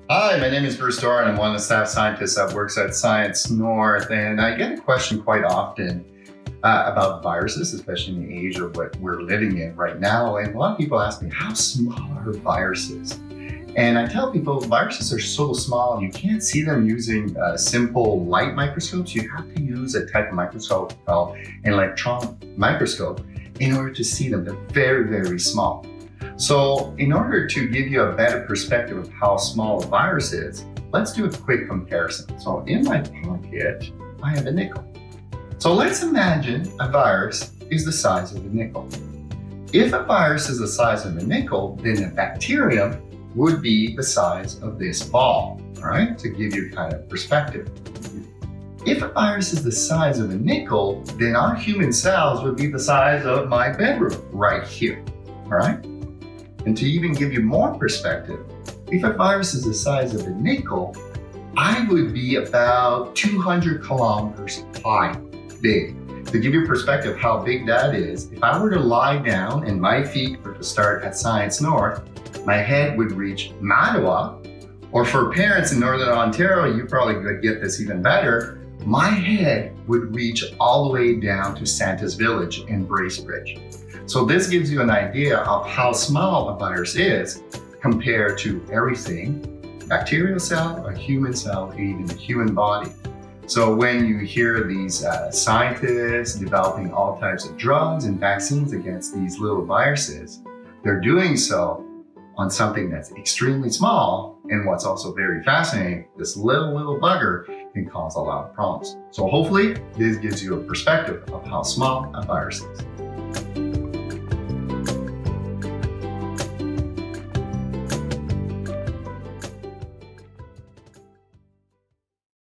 Hi, my name is Bruce Doran. I'm one of the staff scientists that works at Science North, and I get a question quite often about viruses, especially in the age of what we're living in right now. And a lot of people ask me, how small are viruses? And I tell people viruses are so small, you can't see them using simple light microscopes. You have to use a type of microscope called an electron microscope in order to see them. They're very, very small. So in order to give you a better perspective of how small a virus is, let's do a quick comparison. So in my pocket, I have a nickel. So let's imagine a virus is the size of a nickel. If a virus is the size of a nickel, then a bacterium would be the size of this ball, all right? To give you kind of perspective. If a virus is the size of a nickel, then our human cells would be the size of my bedroom right here, all right? And to even give you more perspective, if a virus is the size of a nickel, I would be about 200 kilometers high, big. To give you perspective how big that is, if I were to lie down and my feet were to start at Science North, my head would reach Mattawa, or for parents in Northern Ontario, you probably could get this even better, my head would reach all the way down to Santa's Village in Bracebridge. So this gives you an idea of how small a virus is compared to everything, bacterial cell, a human cell, even the human body. So when you hear these scientists developing all types of drugs and vaccines against these little viruses, they're doing so on something that's extremely small. And what's also very fascinating, this little bugger can cause a lot of problems. So hopefully this gives you a perspective of how small a virus is.